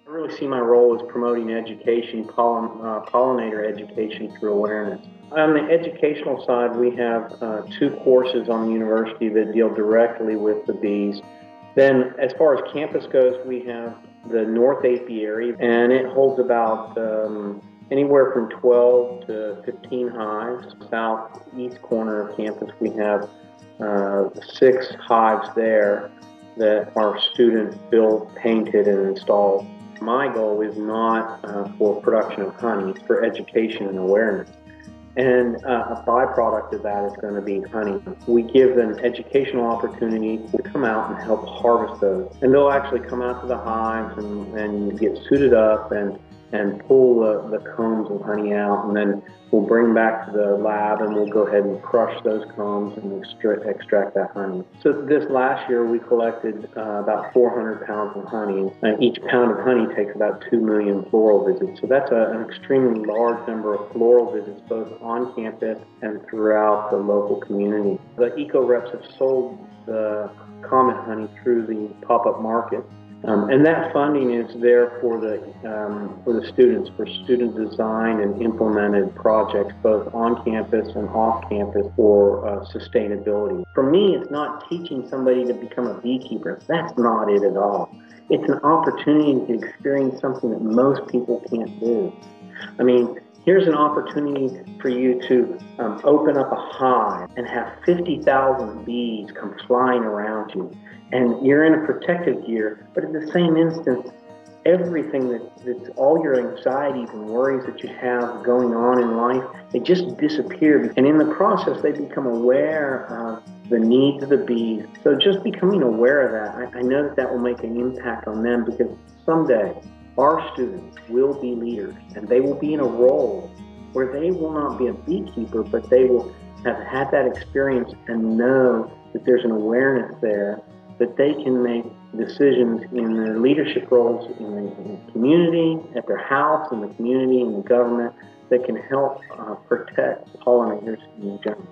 I really see my role as promoting education, pollinator education through awareness. On the educational side, we have 2 courses on the university that deal directly with the bees. Then, as far as campus goes, we have the North Apiary, and it holds about anywhere from 12 to 15 hives. Southeast corner of campus, we have 6 hives there that our students built, painted, and installed. My goal is not for production of honey, it's for education and awareness. And a byproduct of that is going to be honey. We give them educational opportunity to come out and help harvest those. And they'll actually come out to the hives and get suited up and pull the combs of honey out, and then we'll bring back to the lab and we'll go ahead and crush those combs and extract that honey. So this last year we collected about 400 pounds of honey, and each pound of honey takes about 2 million floral visits. So that's an extremely large number of floral visits, both on campus and throughout the local community. The eco reps have sold the Comet honey through the pop-up market. And that funding is there for the students, for student design and implemented projects, both on campus and off campus, for sustainability. For me, it's not teaching somebody to become a beekeeper. That's not it at all. It's an opportunity to experience something that most people can't do. I mean, here's an opportunity for you to open up a hive and have 50,000 bees come flying around you. And you're in a protective gear, but at the same instance, everything that's all your anxieties and worries that you have going on in life, they just disappear. And in the process, they become aware of the needs of the bees. So just becoming aware of that, I know that will make an impact on them, because someday our students will be leaders, and they will be in a role where they will not be a beekeeper, but they will have had that experience and know that there's an awareness there, that they can make decisions in their leadership roles in the community, at their house, in the community, in the government, that can help protect pollinators in general.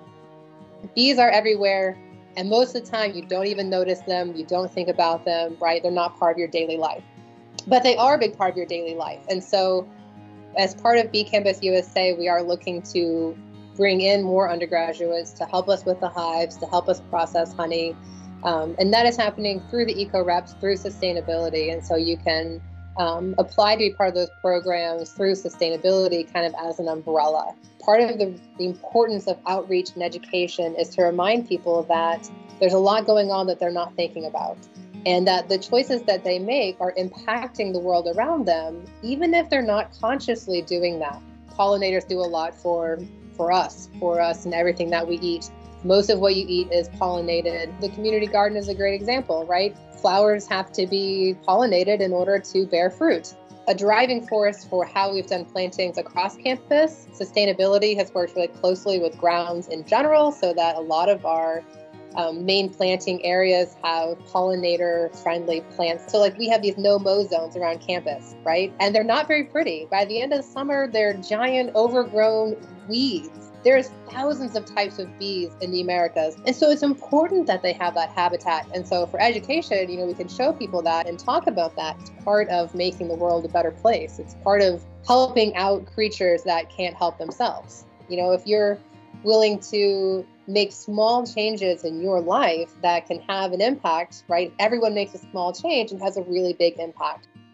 Bees are everywhere, and most of the time you don't even notice them, you don't think about them, right? They're not part of your daily life. But they are a big part of your daily life. And so as part of Bee Campus USA, we are looking to bring in more undergraduates to help us with the hives, to help us process honey. And that is happening through the eco reps, through sustainability. And so you can apply to be part of those programs through sustainability kind of as an umbrella. Part of the importance of outreach and education is to remind people that there's a lot going on that they're not thinking about, and that the choices that they make are impacting the world around them, even if they're not consciously doing that. Pollinators do a lot for us and everything that we eat. Most of what you eat is pollinated. The community garden is a great example, right? Flowers have to be pollinated in order to bear fruit. A driving force for how we've done plantings across campus, sustainability has worked really closely with grounds in general, so that a lot of our main planting areas have pollinator-friendly plants. So like we have these no-mow zones around campus, right? And they're not very pretty. By the end of the summer, they're giant overgrown weeds. There's thousands of types of bees in the Americas. And so it's important that they have that habitat. And so for education, we can show people that and talk about that. It's part of making the world a better place. It's part of helping out creatures that can't help themselves. If you're willing to make small changes in your life that can have an impact, right? Everyone makes a small change and has a really big impact.